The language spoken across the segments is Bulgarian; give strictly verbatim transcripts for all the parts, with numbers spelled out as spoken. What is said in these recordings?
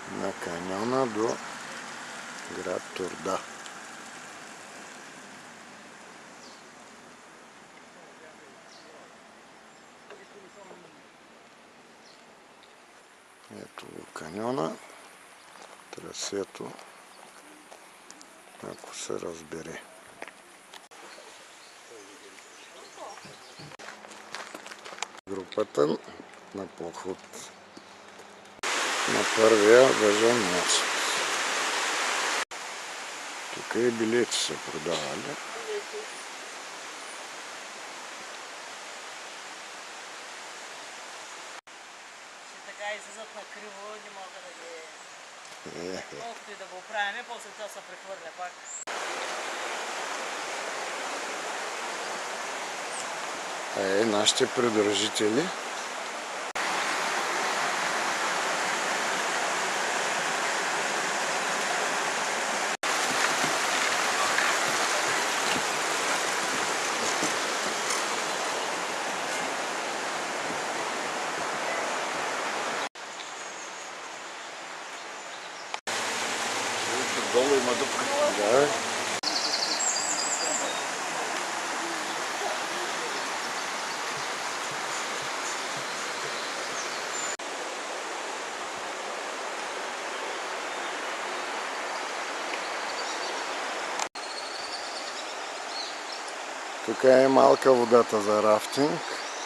на каньона до град Турда. Ето го каньона, трасето, ако се разбере. Групата на поход на първия въжен мост. Тук и билети са продавали. Така излизат на криво, не мога да ги... Колкото и да го правим, после това се прехвърля пак. Е, нашите придружители. Долу има дупка. Да. Тук е малка водата за рафтинг.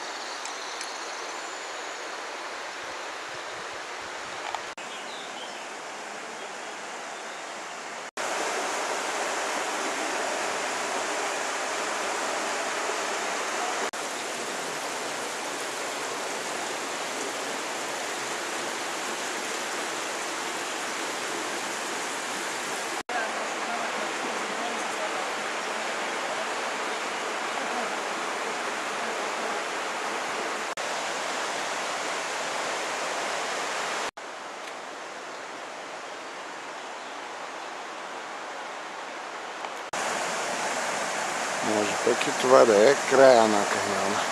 Може пък и това да е края на каньона.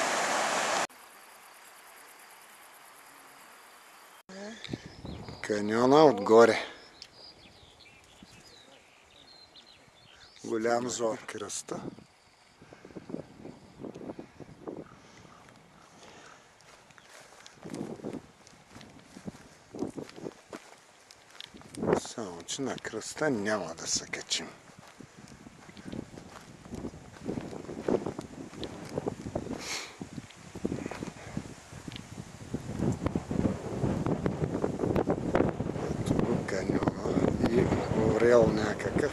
Каньона отгоре. Голям зор кръста. Само че на кръста няма да се качим. Каньона и орел някакъв.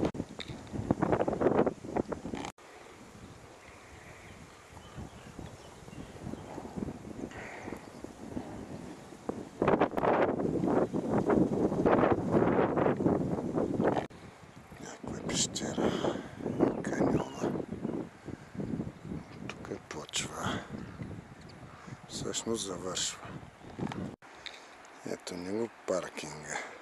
Някаква пещера. Каньона. Тук почва. Всъщност завършва. Ето ни го паркинга.